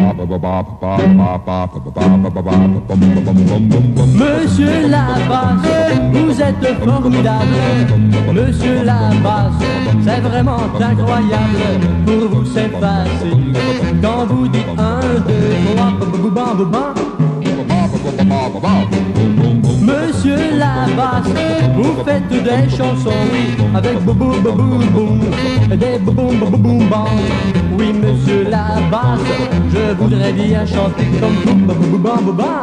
Monsieur Labasse, vous êtes formidable. Monsieur Labasse, c'est vraiment incroyable. Pour vous c'est facile. Quand vous dites 1, 2, 3, Monsieur Labasse, vous faites des chansons, oui, avec boum boum boum, des boum boum boum bam. Oui, Monsieur Labasse, je voudrais bien chanter comme vous, boum boum bam.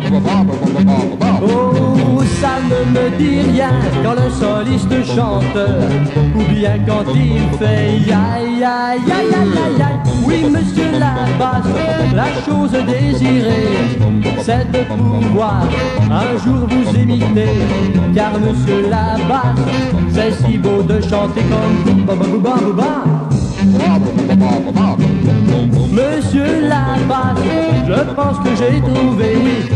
Oh, ça ne me dit rien quand le soliste chante, ou bien quand il fait ya ya ya ya ya ya. Oui, Monsieur Labasse, la chose désirée, c'est de pouvoir un jour vous imiter, car Monsieur Labasse, c'est si beau de chanter comme Monsieur Labasse, je pense que j'ai trouvé,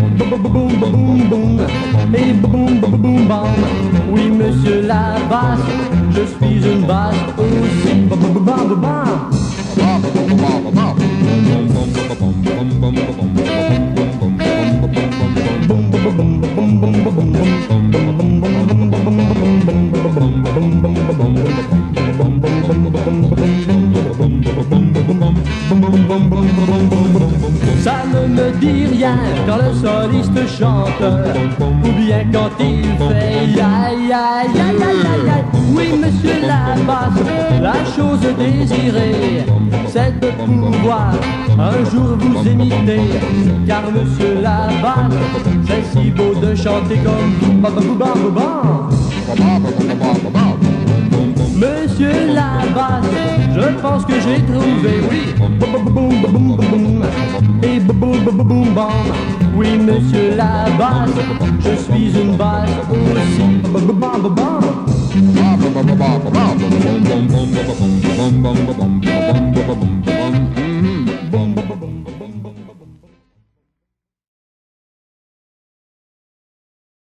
et bam. Oui, Monsieur Labasse, je suis une basse aussi, ça ne me dit rien quand le soliste chante, ou bien quand il fait ya ya ya ya ya ya. Oui, Monsieur Labasse, la chose désirée, c'est de pouvoir un jour vous imiter, car Monsieur Labasse, c'est si beau de chanter comme Monsieur Labasse, je pense que j'ai trouvé, oui, et bam. Oui, Monsieur Labasse, je suis une basse aussi.